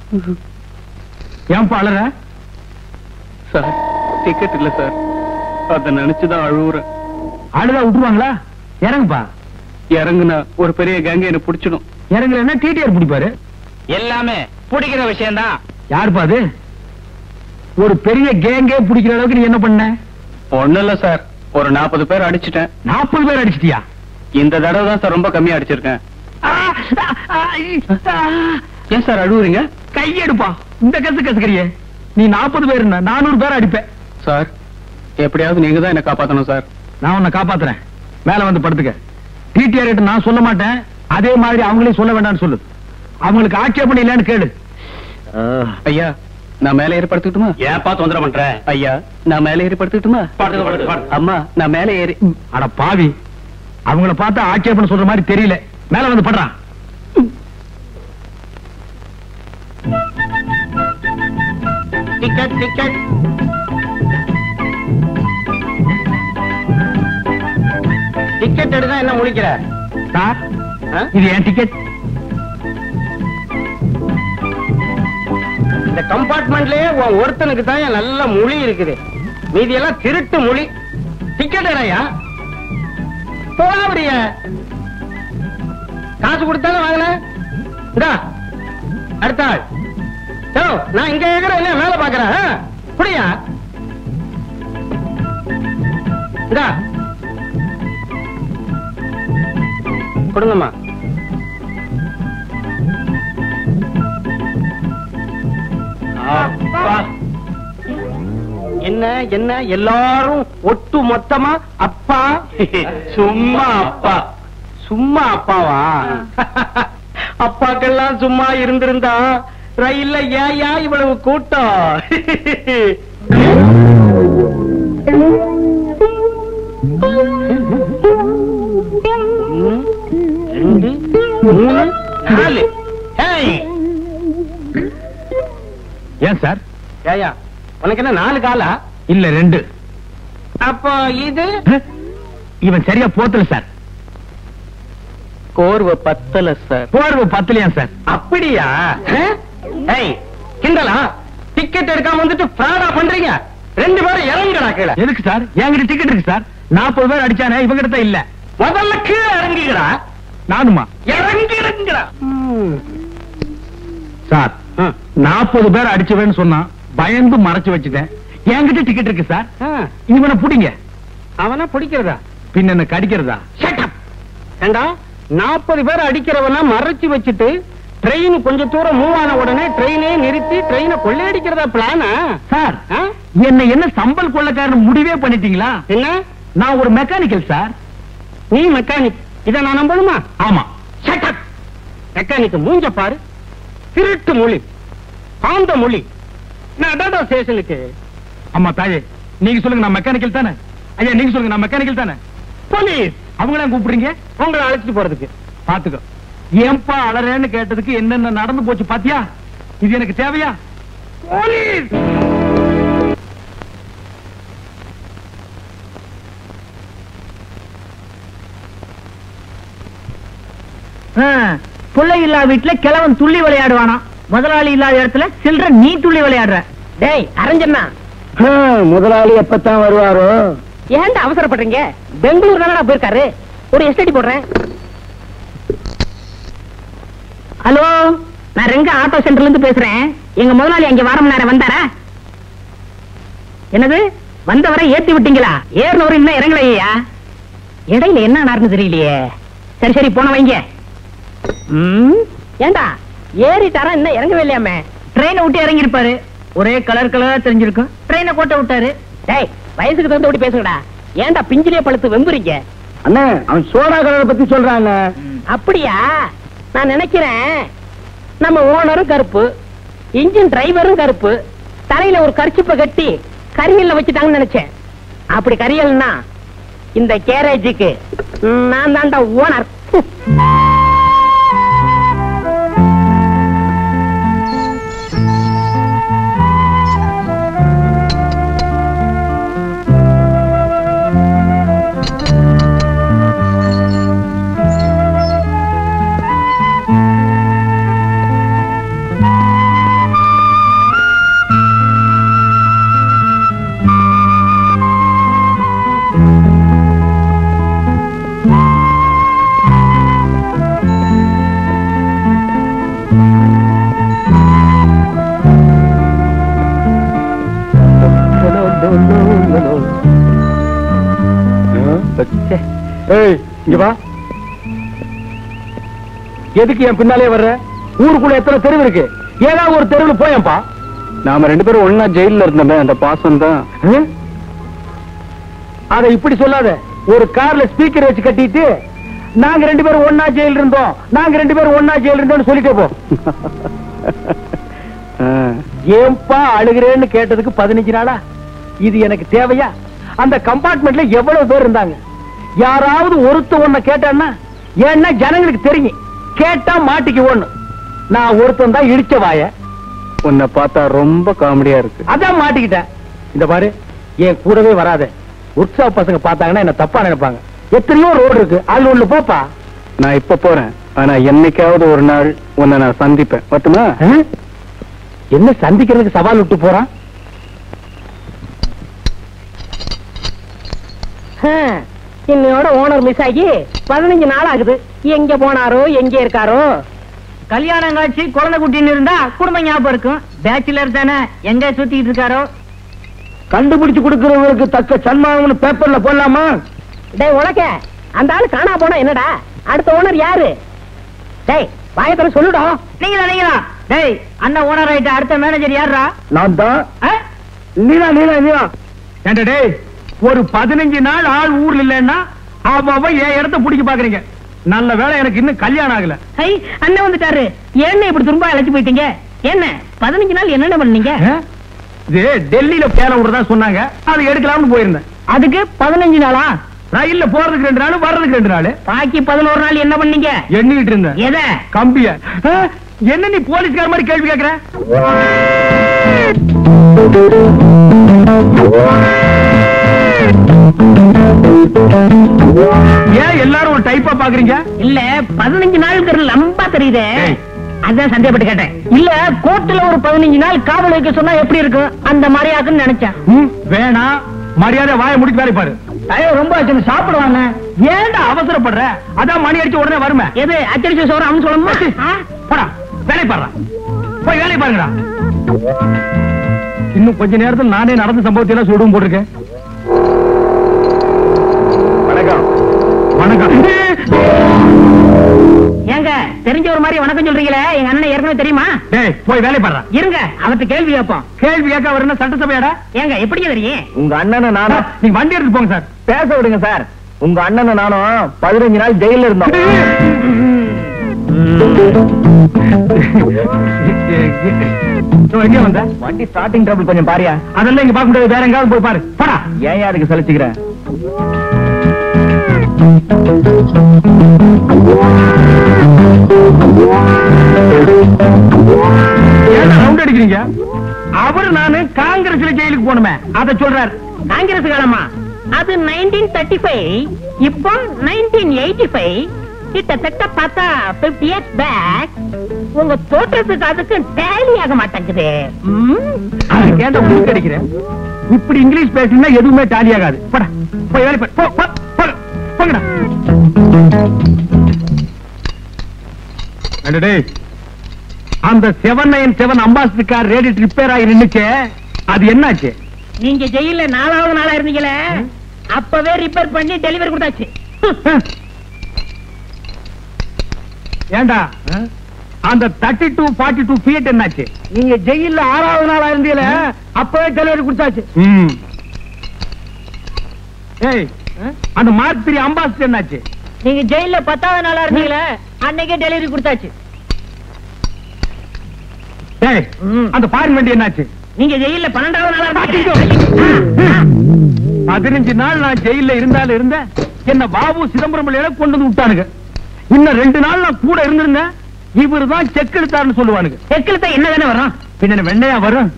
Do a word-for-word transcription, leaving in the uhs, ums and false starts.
ஏன் அழற? Sir ticket இல்ல சார், அத நினைச்சுதான் அழுவுறேன். அழுதா விட்டுருவாங்களா? இறங்குப்பா. இறங்குனா ஒரு பெரிய கேங்க என்ன பிடிச்சிடும். இறங்குறேன்னா டிடிஆர் பிடிப்பாரு. எல்லாமே பிடிக்கிற விஷயம் தான். யாருப்பா அது? ஒரு பெரிய கேங்கே பிடிக்கிற அளவுக்கு நீ என்ன பண்ண? ஒண்ணு இல்ல சார், ஒரு நாற்பது பேர் அடிச்சுட்டேன். நாற்பது பேர் அடிச்சிட்டியா? இந்த தடவை தான் சார் ரொம்ப கம்மியா அடிச்சிருக்கேன். ஏன் சார் அழுவுறீங்க? கையெடுப்பா. இந்த கசு கசுக்கறியே. நீ நாற்பது பேர் நானூறு பேர் அடிப்பேன். சார் எப்படியாவது நீங்க தான் என்ன காப்பாத்தணும் சார். நான் உன்னை காப்பாத்துறேன். மேல வந்து படுத்துக்க. டிடிஆர் நான் சொல்ல மாட்டேன், அதே மாதிரி அவங்களையும் சொல்ல வேண்டாம்னு சொல்லு. அவங்களுக்கு ஆட்சேபணம் இல்லைன்னு கேளு. ஐயா நான் மேல ஏறி படுத்துக்கிட்டுமா? ஏப்பா தொந்தரவு பண்ற? ஐயா நான் மேல ஏறி படுத்துக்கிட்டுமா? அம்மா நான் மேல ஏறி. அட பாவி, அவங்கள பார்த்தா ஆட்சேபணம் சொல்ற மாதிரி தெரியல. மேல வந்து படுறான். டிக்கெட் டிக்கெட் டிக்கெட் எடுத்தா என்ன முழிக்கிற? சார் இது என் டிக்கெட். இந்த கம்பார்ட்மெண்ட்லயே உன் ஒருத்தனுக்கு தான் நல்ல மொழி இருக்குது, மீதி எல்லாம் திருட்டு மொழி. டிக்கெட் எடையா போடிய காசு கொடுத்தாலும் வாங்கின. அடுத்த ஆள் நான் இங்க இருக்கிறேன், என்ன மேல பாக்குறேன். புரியா? கொடுங்கம்மா. என்ன என்ன எல்லாரும் ஒட்டு மொத்தமா அப்பா? சும்மா அப்பா. சும்மா அப்பாவா? அப்பாக்கெல்லாம் சும்மா இருந்திருந்தா ரயில்ல ஏயா இவ்வளவு கூட்டம்? ரெண்டு மூணு நாலு. ஏன் சார்? ஏயா உனக்கு என்ன நாலு காலா? இல்ல ரெண்டு. அப்போ இது இவன் சரியா போத்தல சார். கோர்வை பத்தல சார். போர்வை பத்தலையா சார்? அப்படியா? கிண்டலா? டிக்கெட் எடுக்காம வந்துட்டு ஃப்ராடா பண்றீங்க. ரெண்டு பேரும் இறங்குடா கீழே. எதுக்கு சார்? என்கிட்ட டிக்கெட் இருக்கு சார். நாற்பது பேர் அடிச்சானே, இவங்க கிட்ட இல்ல. முதல்ல கீழே இறங்கிடா. நானுமா? இறங்கிடுங்கடா சார். நாற்பது பேர் அடிச்சவன்னு சொன்னா பயந்து மறைச்சு வச்சுட்டேன். என்கிட்ட டிக்கெட் இருக்கு சார். இவனை புடிங்க. அவனா பிடிக்கிறதா? பின்ன என்ன கடிக்கிறதா? ஏண்டா நாற்பது பேர் அடிக்கிறவனா மறைச்சு வச்சுட்டு ட்ரெயின் கொஞ்சம் தூரம் மூவ் ஆன உடனே ட்ரெயினே நிறுத்தி ட்ரெயினை கொள்ளையடிக்கிறதா பிளானா? சார் என்ன என்ன சம்பல் கொள்ளக்காரன் முடிவே பண்ணிட்டீங்களா? என்ன? நான் ஒரு மெக்கானிக்கல் சார். நீ மெக்கானிக்? இத நான் நம்பணுமா? ஆமா. மெக்கானிக் மூஞ்ச பாரு. திருட்டு மொழி, ஆந்த மொழி. நான் ஸ்டேஷனுக்கு. அம்மா தாயே, நீங்க சொல்லுங்க நான் மெக்கானிக்கல் தானே? ஐயா நீங்க சொல்லுங்க நான் மெக்கானிக்கல் தானே? போலீஸ் அவங்கள கூப்பிடுறீங்க? உங்களை அழைச்சிட்டு போறதுக்கு. பாத்துக்கோ. ஏன்பா அலறேன்னு கேட்டதுக்கு என்னென்ன நடந்து போச்சு பாத்தியா? இது எனக்கு தேவையா? போலீஸ்! பிள்ளை இல்லா வீட்டுல கிழவன் துள்ளி விளையாடுவானா, முதலாளி இல்லாத இடத்துல சில்ற நீ துள்ளி விளையாடுற. டேய் அரஞ்சண்ணா, முதலாளி எப்பத்தான் வருவாரோ? ஏன்டா அவசரப்படுறீங்க? பெங்களூர் தானடா போயிருக்காரு. ஒரு எஸ்டடி போடுறேன். ஹலோ, நான் ரெங்க ஆட்டோ சென்டர்ல இருந்து பேசுறேன். எங்க முதலாளி அங்க வாரம் நேரம் வந்தாரா? என்னது வந்தவரை ஏத்தி விட்டீங்களா? ஏறினவரு இன்னும் இறங்கலையா? இடையில என்ன நடந்து தெரியலையே. சரி சரி போன வைங்க. ஏண்டா ஏறிட்டாரா இன்னும் இறங்கவே இல்லையாமே? ட்ரெயினை விட்டு இறங்கி இருப்பாரு. ஒரே கலர் கலரா தெரிஞ்சிருக்கும். ட்ரெயினை கோட்டை விட்டாரு. டேய் வயசுக்கு தகுந்த விட்டு பேசுங்கடா. ஏண்டா பிஞ்சிலே பழுத்து வெம்புறீங்க? அண்ணா அவன் சோடா கலரை பத்தி சொல்றாங்க. அப்படியா? நான் நினைக்கிறேன் நம்ம ஓனரும் கருப்பு, இன்ஜின் டிரைவரும் கருப்பு, தலையில ஒரு கர்ச்சிப்பை கட்டி கரியல்ல வச்சுட்டாங்கன்னு நினைச்சேன். அப்படி கரியல்னா இந்த கேரேஜுக்கு நான் தான்டா ஓனர். ஏய் இங்க வா. எதுக்கு என் பின்னாலே வர்ற? ஊருக்குள்ள எத்தனை தெருவு இருக்கு, ஏதாவது ஒரு தெருவில் போயப்பா. நாம ரெண்டு பேரும் ஒன்னா ஜெயில இருந்தோமே, அந்த பாசம் தான். அதை இப்படி சொல்லாத. ஒரு கார்ல ஸ்பீக்கர் வச்சு கட்டிட்டு நாங்க ரெண்டு பேரும் ஒன்னா ஜெயில் இருந்தோம், நாங்க ரெண்டு பேரும் ஒன்னா ஜெயில் இருந்தோம் சொல்லிட்டே போ. ஏன்பா அழுகிறேன்னு கேட்டதுக்கு பதினஞ்சு நாளா? இது எனக்கு தேவையா? அந்த கம்பார்ட்மெண்ட்ல எவ்வளவு பேர் இருந்தாங்க. யாராவது ஒருத்த ஒன்ன கேட்டான்னா, ஏன்னா ஜனங்களுக்கு தெரியும் கேட்டா மாட்டிக்கு ஒண்ணு. நான் ஒருத்தன் தான் இடிச்ச வாய. உன்னை பார்த்தா ரொம்ப காமெடியா இருக்கு. அதான் மாட்டிக்கிட்டேன். இந்த பாரு, என் கூடவே வராத. உற்சாக பசங்க பார்த்தாங்கன்னா என்ன தப்பா நினைப்பாங்க. எத்தனையோ ரோடு இருக்கு, அதுல ஒண்ணு போப்பா. நான் இப்ப போறேன், ஆனா என்னைக்காவது ஒரு நாள் உன்னை நான் சந்திப்பேன். மட்டுமா? என்ன சந்திக்கிறதுக்கு சவால் விட்டு போறான்? இன்னையோட ஓனர் மிஸ் ஆகி பதினஞ்சு நாள் ஆகுது. எங்க போனாரோ, எங்க இருக்காரோ? கல்யாணம் காட்சி குழந்தை குட்டின்னு இருந்தா குடும்ப ஞாபகம் இருக்கும். பேச்சுலர் தானே, எங்க சுத்திட்டு இருக்காரோ? கண்டுபிடிச்சு கொடுக்கிறவங்களுக்கு தக்க சன்மானம்னு பேப்பர்ல போடலாமா? டேய் உலக, அந்த ஆளு காணா போனா என்னடா? அடுத்த ஓனர் யாரு? டேய் வாயத்தர சொல்லுடா. நீங்களா நீங்களா? டேய் அண்ணா ஓனர் ஆயிட்ட, அடுத்த மேனேஜர் யாரா? நான் தான். நீனா நீனா நீனா ஏண்டா டேய், ஒரு பதினஞ்சு நாள் ஆள் ஊர்ல இல்லன்னா அவ என் இடத்த பிடிக்க பாக்குறீங்க. நல்ல வேலை எனக்கு இன்னும் கல்யாணம் ஆகல. ஐ அண்ணன் வந்துட்டாரு. என்ன இப்படி திரும்ப அழைச்சு போயிட்டீங்க? என்ன பதினஞ்சு நாள் என்னென்ன பண்ணீங்க? இது டெல்லியில பேர விடுறதா சொன்னாங்க, அது எடுக்கலாம்னு போயிருந்தேன். அதுக்கு பதினஞ்சு நாளா? ரயில்ல போறதுக்கு ரெண்டு நாள், வர்றதுக்கு ரெண்டு நாள். பாக்கி பதினோரு நாள் என்ன பண்ணீங்க? எண்ணிட்டு இருந்தேன். எதை? கம்பிய. என்ன நீ போலீஸ்கார மாதிரி கேள்வி கேக்குற? ஏன் எல்லாரும் ஒரு டைப்பா பாக்குறீங்க? இல்ல பதினஞ்சு நாள் லம்பா தெரியுதே, அதான் சந்தேகப்பட்டு கேட்டேன். இல்ல கோர்ட்ல ஒரு பதினஞ்சு நாள் காவல் வைக்க சொன்னா எப்படி இருக்கும், அந்த மாதிரி ஆக்குன்னு நினைச்சேன். வேணா, மரியாதை வாய முடிச்சு வேலை பாரு. ஐயோ ரொம்ப ஆச்சு, சாப்பிடுவாங்க. ஏன்டா அவசரப்படுற? அதான் மணி அடிச்சு உடனே வருமே. எது அச்சடிச்ச சோறு அவன் சொல்லணுமா? போடா வேலை பாடுறா, போய் வேலை பாருங்கடா. இன்னும் கொஞ்ச நேரத்தில் நானே நடந்த சம்பவத்தை எல்லாம் சொல்லுவோம் போட்டிருக்கேன். வணக்கம். வணக்கம். ஏங்க தெரிஞ்ச ஒரு மாதிரி வணக்கம் சொல்றீங்களே, எங்க அண்ணன் ஏற்கனவே தெரியுமா? டேய் போய் வேலை பாடுறா. இருங்க அவர்கிட்ட கேள்வி கேட்போம். கேள்வி கேட்க வரணும் சட்டசபையாடா? ஏங்க எப்படி தெரியும்? உங்க அண்ணனை நானும், நீங்க வண்டி எடுத்து போங்க சார். பேச விடுங்க சார். உங்க அண்ணனை நானும் பதினஞ்சு நாள் ஜெயில இருந்தோம். எங்க வந்த? வண்டி ஸ்டார்டிங் ட்ரபிள் கொஞ்சம் பாரியா. அதெல்லாம் இங்க பார்க்க முடியாது, வேற எங்காவது போய் பாரு. போடா. ஏன் அதுக்கு சலிச்சுக்கிறேன்? ஏன் ரவுண்ட் அடிக்கிறீங்க? அவரு நானு காங்கிரஸ்ல ஜெயிலுக்கு போனுமே, அத சொல்றாரு. காங்கிரஸ் காலமா? அது நைன்டீன் தேர்ட்டி ஃபைவ், இப்போ நைன்டீன் எயிட்டி ஃபைவ். கிட்டத்தட்ட பார்த்தா பிப்டி இயர்ஸ் பேக். உங்க தோற்றத்துக்கு அதுக்கு டேலி ஆக மாட்டேங்குது. ஏன்டா உங்களுக்கு அடிக்கிறேன்? இப்படி இங்கிலீஷ் பேசினா எதுவுமே டாலி ஆகாது. போடா போய் வேலை பாரு. போ போ போங்கடா. டேய், அந்த seven nine seven Ambassador car radiator repair ஆகி நின்னுச்சே, அது என்னாச்சு? நீங்க ஜெயில நாலாவது நாளா இருந்தீங்களே, அப்பவே ரிப்பேர் பண்ணி டெலிவரி கொடுத்தாச்சு. ஏண்டா அந்த thirty two forty two feet என்னாச்சு? நீங்க ஜெயில ஆறாவது நாளா இருந்தீல, அப்பவே டெலிவரி கொடுத்தாச்சு. ஏய், அந்த மார்க் த்ரீ அம்பாசிடர் என்னாச்சு? நீங்க ஜெயில பத்தாவது நாளா இருந்தீங்களே, அன்னைக்கே டெலிவரி கொடுத்தாச்சு. ஏய், அந்த ஃபாரின் வண்டி என்னாச்சு? நீங்க ஜெயில பன்னெண்டாவது நாளா பதினஞ்சு நாள் நான் ஜெயில இருந்தாலும் இருந்த என்ன பாபு சிதம்பரம் பிள்ளையில கொண்டு வந்து விட்டானுங்க. இன்னும் ரெண்டு நாள் நான் கூட இருந்திருந்தேன், இவரு தான் செக் எடுத்தாருன்னு சொல்லுவானுங்க. செக் எடுத்தா என்ன தானே வரும்? பின்ன வெண்ணையா வரும்.